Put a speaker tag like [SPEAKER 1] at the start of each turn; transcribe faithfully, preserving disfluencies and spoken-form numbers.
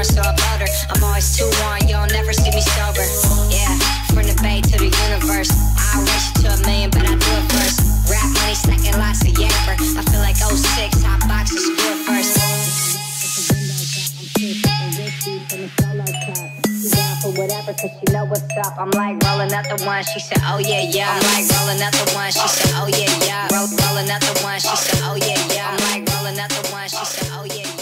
[SPEAKER 1] so I told her I'm always too on, you'll never see me sober. Yeah, from the bay to the universe, I'll race you to a million, but I do it first. Rap money stacking lots of yaper. I feel like oh six, hot boxes, screw it first. For whatever, cause she know what's up. I'm like rolling up the one, she said, oh yeah, yeah. I'm like rolling up the one, she said, oh yeah, yeah. Roll, rolling up the one, she said, oh yeah, yeah. I'm like rolling up the one, she said, oh yeah, yeah.